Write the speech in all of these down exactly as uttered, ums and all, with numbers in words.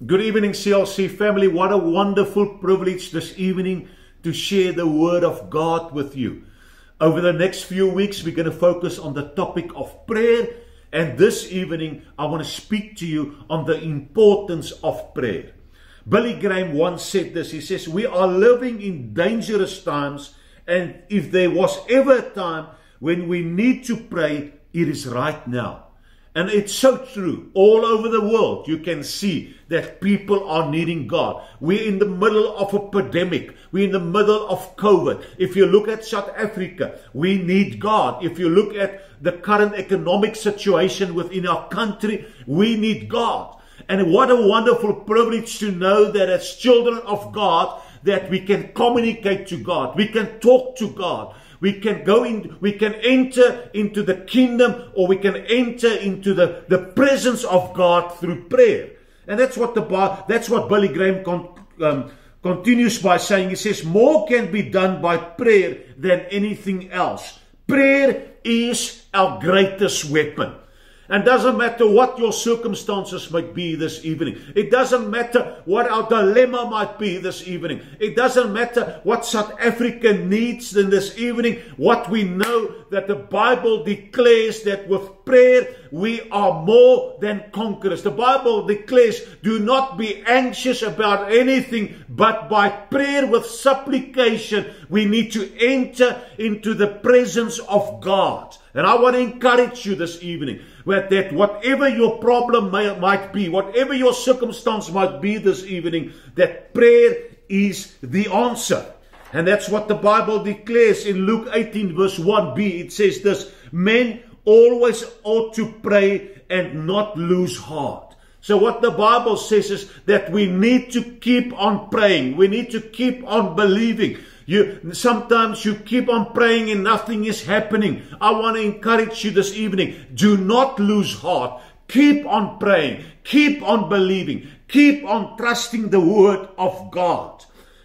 Good evening, C L C family. What a wonderful privilege this evening to share the Word of God with you. Over the next few weeks, we're going to focus on the topic of prayer. And this evening, I want to speak to you on the importance of prayer. Billy Graham once said this. He says, we are living in dangerous times. And if there was ever a time when we need to pray, it is right now. And it's so true. All over the world, you can see that people are needing God. We're in the middle of a pandemic. We're in the middle of COVID. If you look at South Africa, we need God. If you look at the current economic situation within our country, we need God. And what a wonderful privilege to know that as children of God, that we can communicate to God. We can talk to God. We can go in, we can enter into the kingdom, or we can enter into the, the presence of God through prayer. And that's what the that's what Billy Graham con, um, continues by saying. He says, more can be done by prayer than anything else. Prayer is our greatest weapon. And doesn't matter what your circumstances might be this evening. It doesn't matter what our dilemma might be this evening. It doesn't matter what South Africa needs in this evening. What we know that the Bible declares that with prayer we are more than conquerors. The Bible declares, do not be anxious about anything, but by prayer with supplication we need to enter into the presence of God. And I want to encourage you this evening that whatever your problem may, might be, whatever your circumstance might be this evening, that prayer is the answer. And that's what the Bible declares in Luke eighteen verse one b. It says this, men always ought to pray and not lose heart. So what the Bible says is that we need to keep on praying. We need to keep on believing. You, sometimes you keep on praying and nothing is happening. I want to encourage you this evening. Do not lose heart. Keep on praying. Keep on believing. Keep on trusting the Word of God.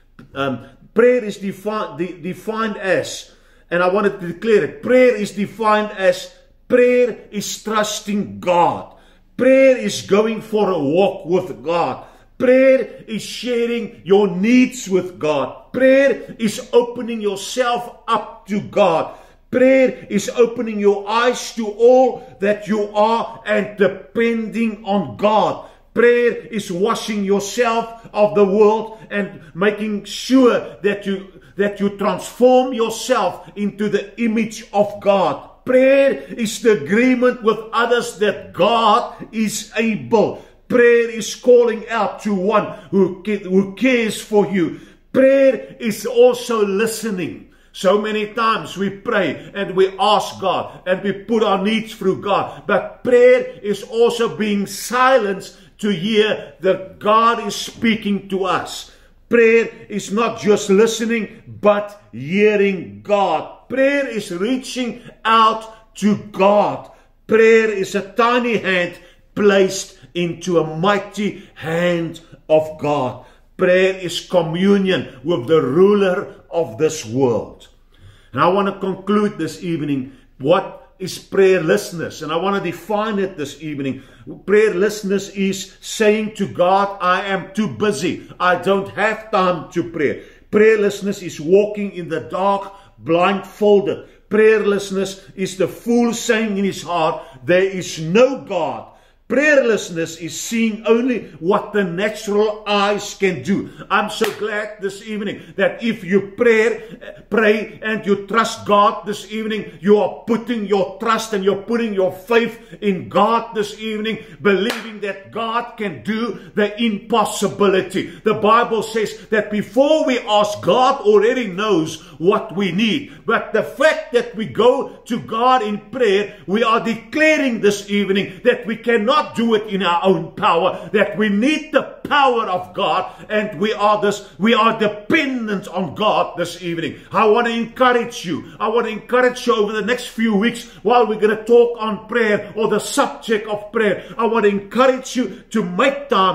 Um, prayer is defi de defined as, and I want to declare it, prayer is defined as, prayer is trusting God. Prayer is going for a walk with God. Prayer is sharing your needs with God. Prayer is opening yourself up to God. Prayer is opening your eyes to all that you are and depending on God. Prayer is washing yourself of the world and making sure that you, that you transform yourself into the image of God. Prayer is the agreement with others that God is able. Prayer is calling out to one who, who cares for you. Prayer is also listening. So many times we pray and we ask God and we put our needs through God. But prayer is also being silenced to hear that God is speaking to us. Prayer is not just listening, but hearing God. Prayer is reaching out to God. Prayer is a tiny hand placed into a mighty hand of God. Prayer is communion with the ruler of this world. And I want to conclude this evening, what is prayerlessness? And I want to define it this evening. Prayerlessness is saying to God, I am too busy. I don't have time to pray. Prayerlessness is walking in the dark, blindfolded. Prayerlessness is the fool saying in his heart, there is no God. Prayerlessness is seeing only what the natural eyes can do. I'm so glad this evening that if you pray, pray and you trust God this evening, you are putting your trust and you're putting your faith in God this evening, believing that God can do the impossibility. The Bible says that before we ask, God already knows what we need. But the fact that we go to God in prayer, we are declaring this evening that we cannot do it in our own power, that we need the power of God, and we are this we are dependent on God this evening. I want to encourage you. I want to encourage you over the next few weeks while we're going to talk on prayer or the subject of prayer. I want to encourage you to make time.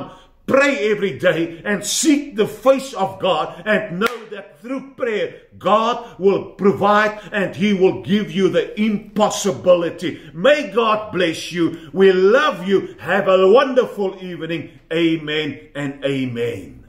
Pray every day and seek the face of God, and know that through prayer, God will provide and He will give you the impossibility. May God bless you. We love you. Have a wonderful evening. Amen and amen.